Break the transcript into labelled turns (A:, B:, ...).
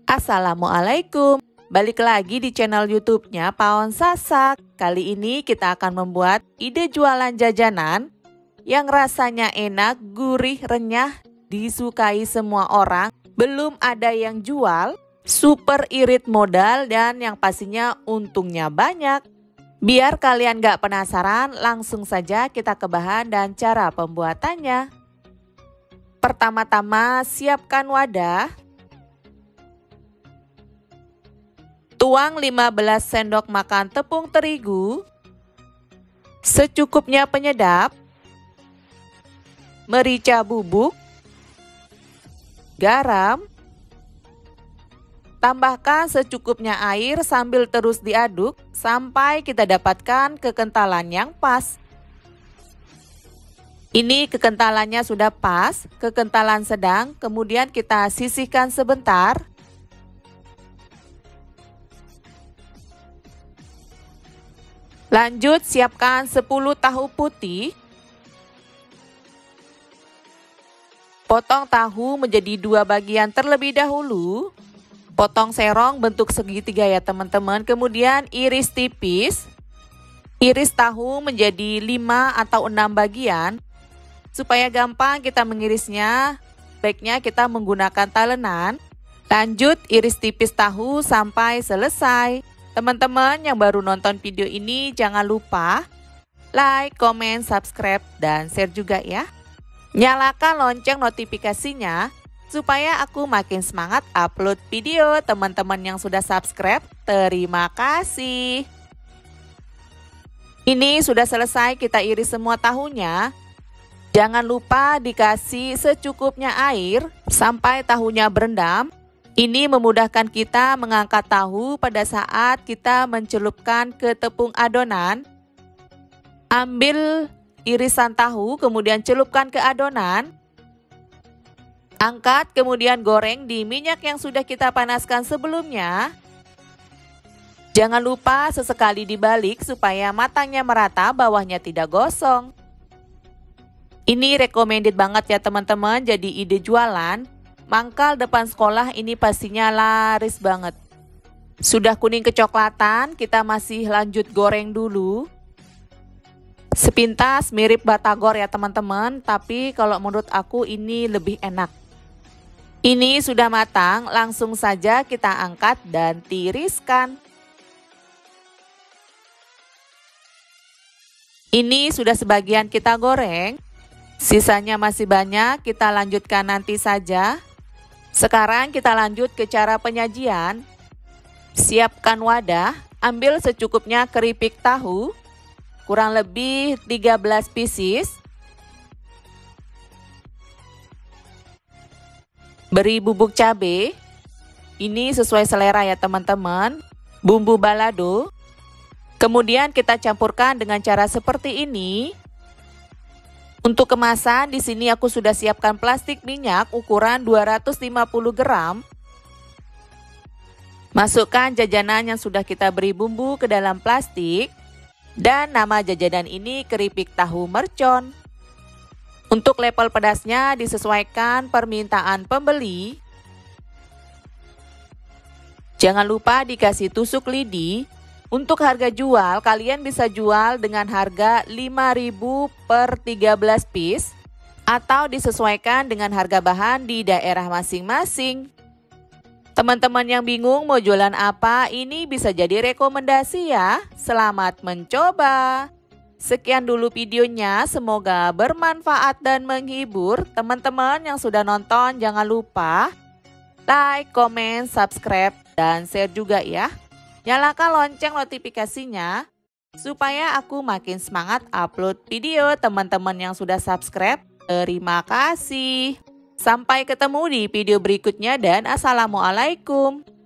A: Assalamualaikum, balik lagi di channel YouTube-nya Paon Sasak. Kali ini kita akan membuat ide jualan jajanan yang rasanya enak, gurih, renyah, disukai semua orang. Belum ada yang jual, super irit modal, dan yang pastinya untungnya banyak. Biar kalian gak penasaran, langsung saja kita ke bahan dan cara pembuatannya. Pertama-tama siapkan wadah. Tuang 15 sendok makan tepung terigu, secukupnya penyedap, merica bubuk, garam, tambahkan secukupnya air sambil terus diaduk sampai kita dapatkan kekentalan yang pas. Ini kekentalannya sudah pas, kekentalan sedang, kemudian kita sisihkan sebentar. Lanjut siapkan 10 tahu putih. Potong tahu menjadi 2 bagian terlebih dahulu. Potong serong bentuk segitiga ya teman-teman. Kemudian iris tipis. Iris tahu menjadi 5 atau 6 bagian. Supaya gampang kita mengirisnya, baiknya kita menggunakan talenan. Lanjut iris tipis tahu sampai selesai. Teman-teman yang baru nonton video ini jangan lupa like, komen, subscribe, dan share juga ya. Nyalakan lonceng notifikasinya supaya aku makin semangat upload video. Teman-teman yang sudah subscribe, terima kasih. Ini sudah selesai, kita iris semua tahunya. Jangan lupa dikasih secukupnya air sampai tahunya berendam. Ini memudahkan kita mengangkat tahu pada saat kita mencelupkan ke tepung adonan. Ambil irisan tahu, kemudian celupkan ke adonan. Angkat, kemudian goreng di minyak yang sudah kita panaskan sebelumnya. Jangan lupa sesekali dibalik supaya matangnya merata, bawahnya tidak gosong. Ini recommended banget ya teman-teman, jadi ide jualan. Mangkal depan sekolah ini pastinya laris banget. Sudah kuning kecoklatan, kita masih lanjut goreng dulu. Sepintas mirip batagor ya teman-teman, tapi kalau menurut aku ini lebih enak. Ini sudah matang, langsung saja kita angkat dan tiriskan. Ini sudah sebagian kita goreng. Sisanya masih banyak, kita lanjutkan nanti saja. Sekarang kita lanjut ke cara penyajian. Siapkan wadah, ambil secukupnya keripik tahu, kurang lebih 13 pieces. Beri bubuk cabai, ini sesuai selera ya teman-teman. Bumbu balado. Kemudian kita campurkan dengan cara seperti ini. Untuk kemasan, di sini aku sudah siapkan plastik minyak ukuran 250 gram. Masukkan jajanan yang sudah kita beri bumbu ke dalam plastik. Dan nama jajanan ini keripik tahu mercon. Untuk level pedasnya disesuaikan permintaan pembeli. Jangan lupa dikasih tusuk lidi. Untuk harga jual, kalian bisa jual dengan harga 5.000 per 13 piece atau disesuaikan dengan harga bahan di daerah masing-masing. Teman-teman yang bingung mau jualan apa, ini bisa jadi rekomendasi ya. Selamat mencoba. Sekian dulu videonya, semoga bermanfaat dan menghibur. Teman-teman yang sudah nonton jangan lupa like, komen, subscribe, dan share juga ya. Nyalakan lonceng notifikasinya supaya aku makin semangat upload video. Teman-teman yang sudah subscribe, terima kasih. Sampai ketemu di video berikutnya dan assalamualaikum.